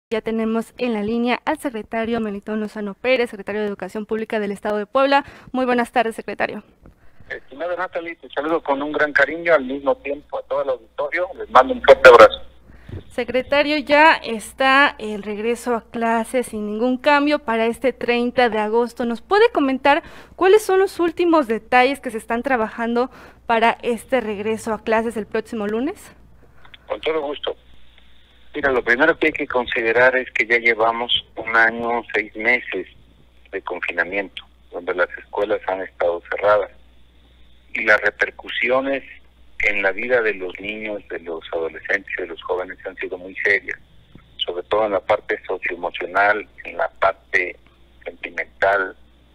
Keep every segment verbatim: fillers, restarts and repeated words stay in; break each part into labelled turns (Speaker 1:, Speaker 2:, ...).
Speaker 1: Ya tenemos en la línea al secretario Melitón Lozano Pérez, secretario de Educación Pública del Estado de Puebla. Muy buenas tardes, secretario.
Speaker 2: Estimada Natalie, te saludo con un gran cariño, al mismo tiempo a todo el auditorio, les mando un fuerte abrazo.
Speaker 1: Secretario, ya está el regreso a clases sin ningún cambio para este treinta de agosto. ¿Nos puede comentar cuáles son los últimos detalles que se están trabajando para este regreso a clases el próximo lunes?
Speaker 2: Con todo gusto. Mira, lo primero que hay que considerar es que ya llevamos un año, seis meses de confinamiento, donde las escuelas han estado cerradas. Y las repercusiones en la vida de los niños, de los adolescentes y de los jóvenes han sido muy serias, sobre todo en la parte socioemocional, en la parte sentimental,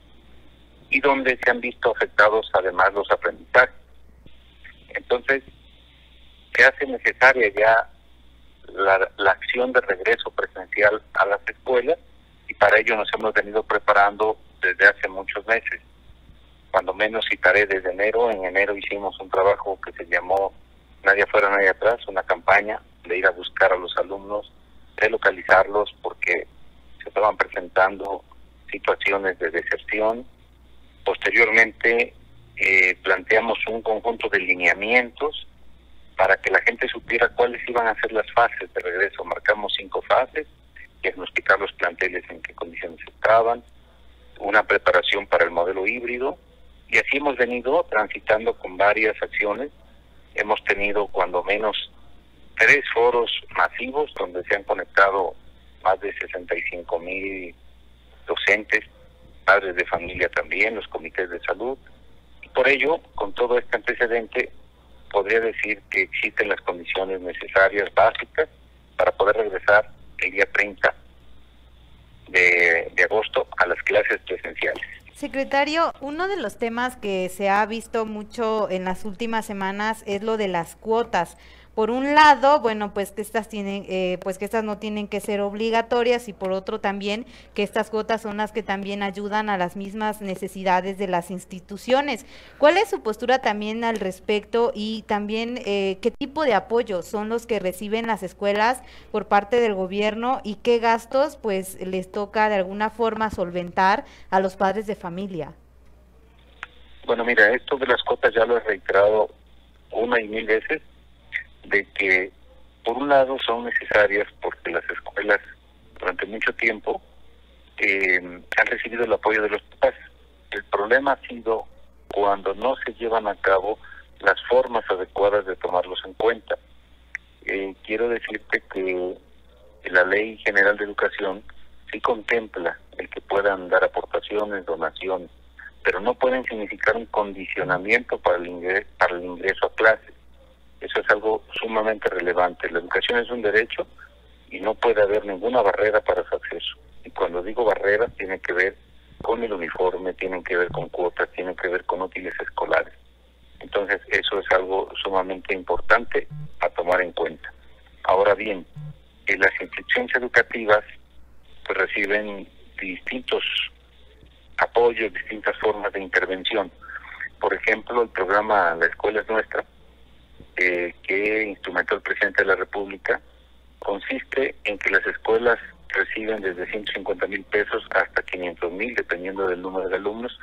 Speaker 2: y donde se han visto afectados además los aprendizajes. Entonces, se hace necesaria ya la, la acción de regreso presencial a las escuelas, y para ello nos hemos venido preparando desde hace muchos meses. Cuando menos citaré desde enero. En enero hicimos un trabajo que se llamó Nadie afuera, nadie atrás, una campaña de ir a buscar a los alumnos, de localizarlos porque se estaban presentando situaciones de deserción. Posteriormente eh, planteamos un conjunto de lineamientos para que la gente supiera cuáles iban a ser las fases de regreso. Marcamos cinco fases: diagnosticar los planteles en qué condiciones estaban, una preparación para el modelo híbrido, y así hemos venido transitando con varias acciones. Hemos tenido cuando menos tres foros masivos donde se han conectado más de sesenta y cinco mil docentes, padres de familia también, los comités de salud. Y por ello, con todo este antecedente, podría decir que existen las condiciones necesarias, básicas, para poder regresar el día treinta de, de agosto a las clases presenciales.
Speaker 3: Secretario, uno de los temas que se ha visto mucho en las últimas semanas es lo de las cuotas. Por un lado, bueno, pues que estas tienen, eh, pues que estas no tienen que ser obligatorias, y por otro también que estas cuotas son las que también ayudan a las mismas necesidades de las instituciones. ¿Cuál es su postura también al respecto, y también eh, qué tipo de apoyo son los que reciben las escuelas por parte del gobierno, y qué gastos pues les toca de alguna forma solventar a los padres de familia?
Speaker 2: Bueno, mira, esto de las cuotas ya lo he reiterado una y mil veces, de que por un lado son necesarias porque las escuelas durante mucho tiempo eh, han recibido el apoyo de los papás. El problema ha sido cuando no se llevan a cabo las formas adecuadas de tomarlos en cuenta. Eh, quiero decirte que la Ley General de Educación sí contempla el que puedan dar aportaciones, donaciones, pero no pueden significar un condicionamiento para el ingreso, para el ingreso a clases. Eso es algo sumamente relevante. La educación es un derecho y no puede haber ninguna barrera para su acceso. Y cuando digo barreras, tiene que ver con el uniforme, tienen que ver con cuotas, tienen que ver con útiles escolares. Entonces, eso es algo sumamente importante a tomar en cuenta. Ahora bien, en las instituciones educativas pues reciben distintos apoyos, distintas formas de intervención. Por ejemplo, el programa La Escuela es Nuestra, Eh, que instrumentó el presidente de la República, consiste en que las escuelas reciben desde ciento cincuenta mil pesos hasta quinientos mil, dependiendo del número de alumnos.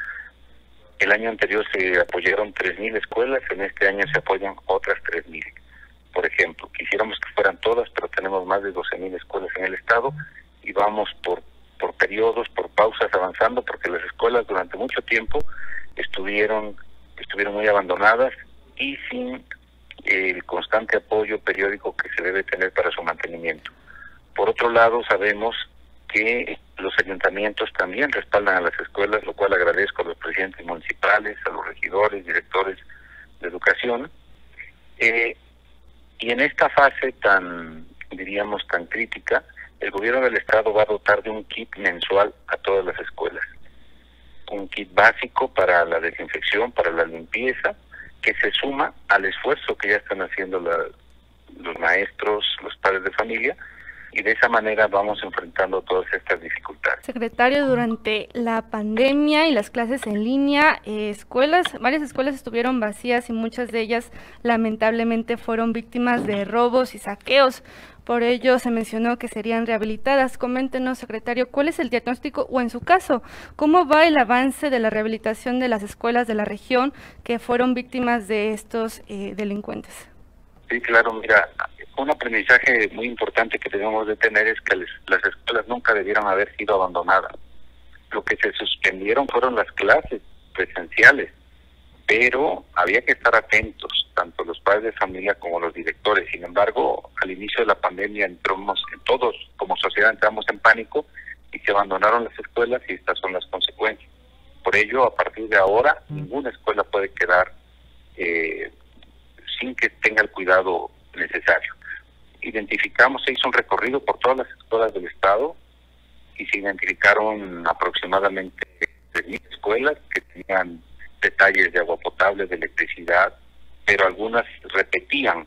Speaker 2: El año anterior se apoyaron tres mil escuelas, en este año se apoyan otras tres mil. Por ejemplo, quisiéramos que fueran todas, pero tenemos más de doce mil escuelas en el estado y vamos por, por periodos, por pausas avanzando, porque las escuelas durante mucho tiempo estuvieron, estuvieron muy abandonadas y sin el constante apoyo periódico que se debe tener para su mantenimiento. Por otro lado, sabemos que los ayuntamientos también respaldan a las escuelas, lo cual agradezco a los presidentes municipales, a los regidores, directores de educación. Eh, y en esta fase tan, diríamos, tan crítica, el gobierno del estado va a dotar de un kit mensual a todas las escuelas. Un kit básico para la desinfección, para la limpieza, que se suma al esfuerzo que ya están haciendo la, los maestros, los padres de familia, y de esa manera vamos enfrentando todas estas dificultades.
Speaker 1: Secretario, durante la pandemia y las clases en línea, eh, escuelas, varias escuelas estuvieron vacías y muchas de ellas lamentablemente fueron víctimas de robos y saqueos. Por ello se mencionó que serían rehabilitadas. Coméntenos, secretario, ¿cuál es el diagnóstico o en su caso, cómo va el avance de la rehabilitación de las escuelas de la región que fueron víctimas de estos eh, delincuentes?
Speaker 2: Sí, claro, mira, un aprendizaje muy importante que debemos de tener es que les, las escuelas nunca debieron haber sido abandonadas. Lo que se suspendieron fueron las clases presenciales, pero había que estar atentos, tanto los padres de familia como los directores. Sin embargo, al inicio de la pandemia entramos, todos como sociedad entramos en pánico y se abandonaron las escuelas y estas son las consecuencias. Por ello, a partir de ahora, ninguna escuela puede quedar eh, sin que tenga el cuidado necesario. Identificamos, se hizo un recorrido por todas las escuelas del estado y se identificaron aproximadamente tres mil escuelas que tenían detalles de agua potable, de electricidad, pero algunas repetían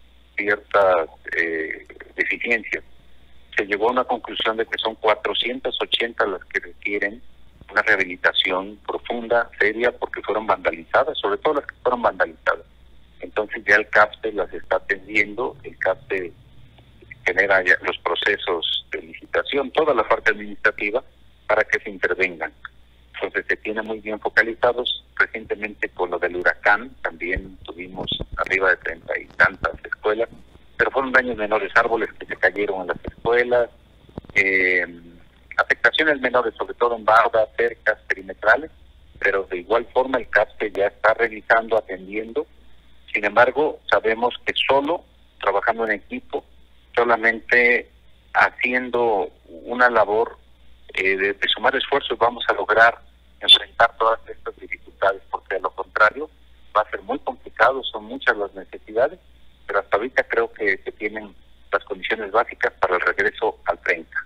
Speaker 2: ciertas eh, deficiencias. Se llegó a una conclusión de que son cuatrocientas ochenta las que requieren una rehabilitación profunda, seria, porque fueron vandalizadas, sobre todo las que fueron vandalizadas. Entonces ya el CAPTE las está atendiendo, el CAPTE genera ya los procesos de licitación, toda la parte administrativa, para que se intervengan. Entonces se tiene muy bien focalizados. Recientemente con lo del huracán también tuvimos arriba de treinta y tantas escuelas, pero fueron daños menores, árboles que se cayeron en las escuelas, eh, afectaciones menores, sobre todo en bardas, cercas, perimetrales, pero de igual forma el CAPTE ya está revisando, atendiendo. Sin embargo, sabemos que solo trabajando en equipo, solamente haciendo una labor eh, de, de sumar esfuerzos, vamos a lograr enfrentar todas estas dificultades, porque de lo contrario va a ser muy complicado, son muchas las necesidades, pero hasta ahorita creo que se tienen las condiciones básicas para el regreso al treinta.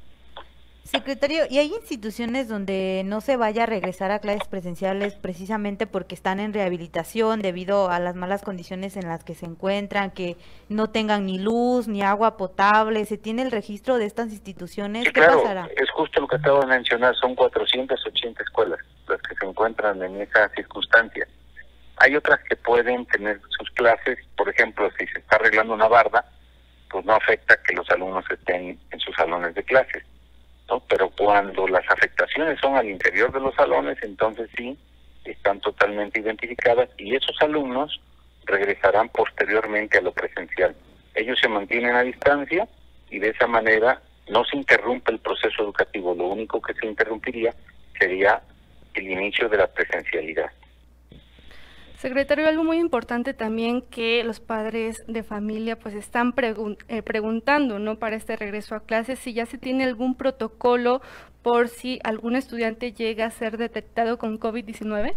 Speaker 3: Secretario, ¿y hay instituciones donde no se vaya a regresar a clases presenciales precisamente porque están en rehabilitación debido a las malas condiciones en las que se encuentran, que no tengan ni luz ni agua potable? ¿Se tiene el registro de estas instituciones?
Speaker 2: Sí,
Speaker 3: ¿Qué
Speaker 2: claro,
Speaker 3: pasará?
Speaker 2: es justo lo que acabo de mencionar, son cuatrocientas ochenta escuelas las que se encuentran en esa circunstancia. Hay otras que pueden tener sus clases, por ejemplo, si se está arreglando una barda, pues no afecta que los alumnos estén en sus salones de clases, ¿no? Pero cuando las afectaciones son al interior de los salones, entonces sí, están totalmente identificadas y esos alumnos regresarán posteriormente a lo presencial. Ellos se mantienen a distancia y de esa manera no se interrumpe el proceso educativo. Lo único que se interrumpiría sería el inicio de la presencialidad.
Speaker 1: Secretario, algo muy importante también que los padres de familia pues están pregun eh, preguntando, ¿no? Para este regreso a clases, si ya se tiene algún protocolo por si algún estudiante llega a ser detectado con COVID diecinueve.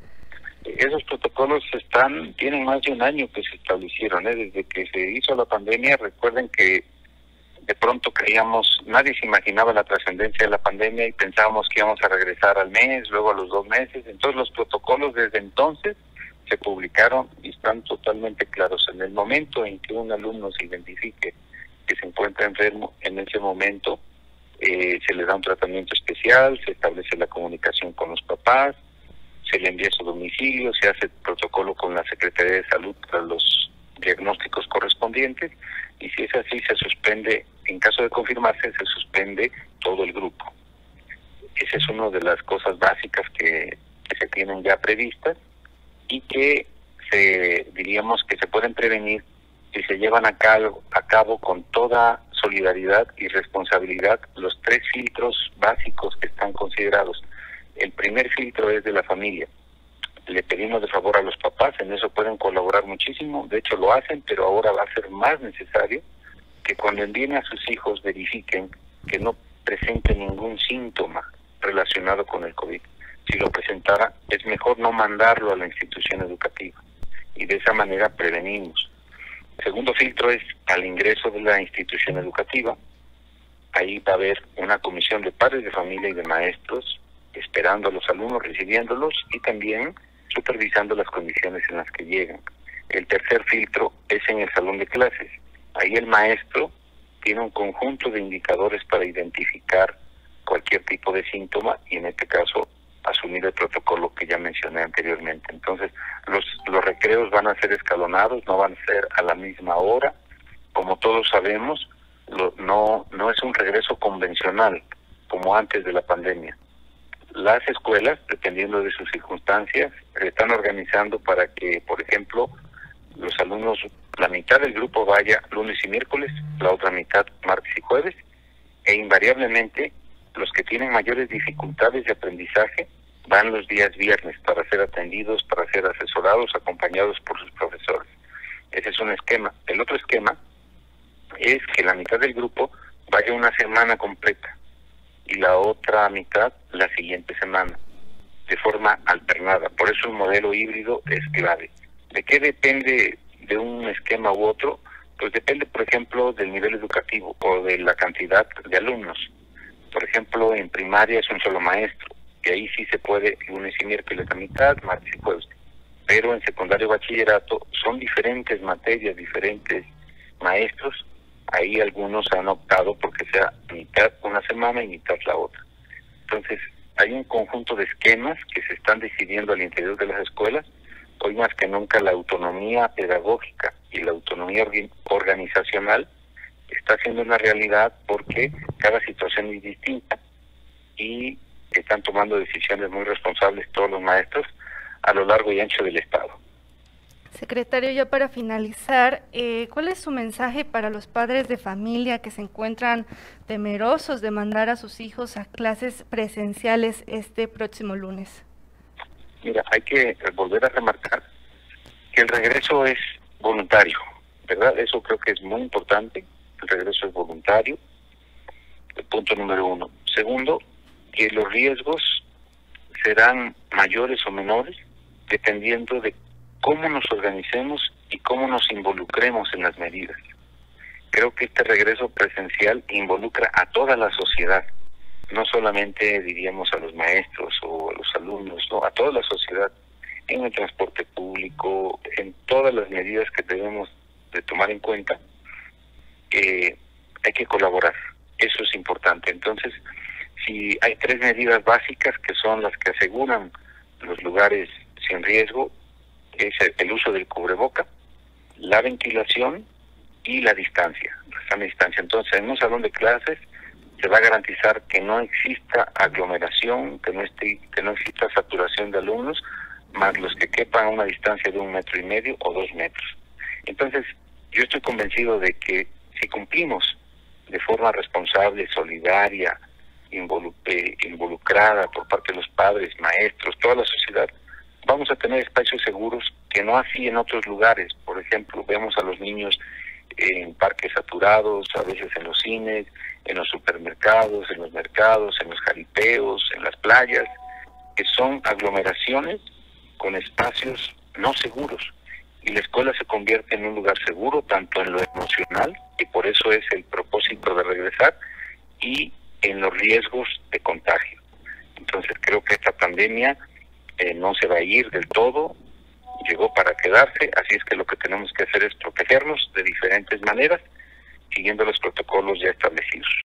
Speaker 2: Esos protocolos están, tienen más de un año que se establecieron, ¿eh? Desde que se hizo la pandemia. Recuerden que de pronto creíamos, nadie se imaginaba la trascendencia de la pandemia y pensábamos que íbamos a regresar al mes, luego a los dos meses. Entonces los protocolos desde entonces se publicaron y están totalmente claros. En el momento en que un alumno se identifique que se encuentra enfermo, en ese momento eh, se le da un tratamiento especial, se establece la comunicación con los papás, se le envía a su domicilio, se hace el protocolo con la Secretaría de Salud para los diagnósticos correspondientes y si es así se suspende, en caso de confirmarse, se suspende todo el grupo. Esa es una de las cosas básicas que, que se tienen ya previstas y que se, diríamos que se pueden prevenir si se llevan a cabo, a cabo con toda solidaridad y responsabilidad los tres filtros básicos que están considerados. El primer filtro es de la familia. Le pedimos de favor a los papás, en eso pueden colaborar muchísimo, de hecho lo hacen, pero ahora va a ser más necesario que cuando envíen a sus hijos verifiquen que no presente ningún síntoma relacionado con el COVID. Si lo presentara, es mejor no mandarlo a la institución educativa y de esa manera prevenimos. El segundo filtro es al ingreso de la institución educativa. Ahí va a haber una comisión de padres de familia y de maestros esperando a los alumnos, recibiéndolos y también supervisando las condiciones en las que llegan. El tercer filtro es en el salón de clases. Ahí el maestro tiene un conjunto de indicadores para identificar cualquier tipo de síntoma y en este caso asumir el protocolo que ya mencioné anteriormente. Entonces, los, los recreos van a ser escalonados, no van a ser a la misma hora. Como todos sabemos, no, no es un regreso convencional como antes de la pandemia. Las escuelas, dependiendo de sus circunstancias, están organizando para que, por ejemplo, los alumnos, la mitad del grupo vaya lunes y miércoles, la otra mitad martes y jueves, e invariablemente los que tienen mayores dificultades de aprendizaje van los días viernes para ser atendidos, para ser asesorados, acompañados por sus profesores. Ese es un esquema. El otro esquema es que la mitad del grupo vaya una semana completa y la otra mitad la siguiente semana, de forma alternada. Por eso el modelo híbrido es clave. ¿De qué depende de un esquema u otro? Pues depende, por ejemplo, del nivel educativo o de la cantidad de alumnos. Por ejemplo, en primaria es un solo maestro, y ahí sí se puede lunes y miércoles a mitad, martes y jueves. Pero en secundario y bachillerato son diferentes materias, diferentes maestros. Ahí algunos han optado porque sea mitad una semana y mitad la otra. Entonces, hay un conjunto de esquemas que se están decidiendo al interior de las escuelas. Hoy más que nunca la autonomía pedagógica y la autonomía organizacional está siendo una realidad porque cada situación es distinta y están tomando decisiones muy responsables todos los maestros a lo largo y ancho del Estado.
Speaker 1: Secretario, ya para finalizar, eh, ¿cuál es su mensaje para los padres de familia que se encuentran temerosos de mandar a sus hijos a clases presenciales este próximo lunes?
Speaker 2: Mira, hay que volver a remarcar que el regreso es voluntario, ¿verdad? Eso creo que es muy importante. El regreso es voluntario, el punto número uno. Segundo, que los riesgos serán mayores o menores dependiendo de cómo nos organicemos y cómo nos involucremos en las medidas. Creo que este regreso presencial involucra a toda la sociedad, no solamente diríamos a los maestros o a los alumnos, no, a toda la sociedad, en el transporte público, en todas las medidas que debemos de tomar en cuenta. Eh, hay que colaborar, eso es importante. Entonces, si hay tres medidas básicas que son las que aseguran los lugares sin riesgo, es el, el uso del cubreboca, la ventilación y la distancia, la sana distancia. Entonces, en un salón de clases se va a garantizar que no exista aglomeración, que no esté, que no exista saturación de alumnos, más los que quepan a una distancia de un metro y medio o dos metros. Entonces, yo estoy convencido de que si cumplimos de forma responsable, solidaria, involu eh, involucrada por parte de los padres, maestros, toda la sociedad, vamos a tener espacios seguros que no así en otros lugares. Por ejemplo, vemos a los niños en parques saturados, a veces en los cines, en los supermercados, en los mercados, en los jaripeos, en las playas, que son aglomeraciones con espacios no seguros. Y la escuela se convierte en un lugar seguro, tanto en lo emocional, y por eso es el propósito de regresar, y en los riesgos de contagio. Entonces creo que esta pandemia eh, no se va a ir del todo, llegó para quedarse, así es que lo que tenemos que hacer es protegernos de diferentes maneras, siguiendo los protocolos ya establecidos.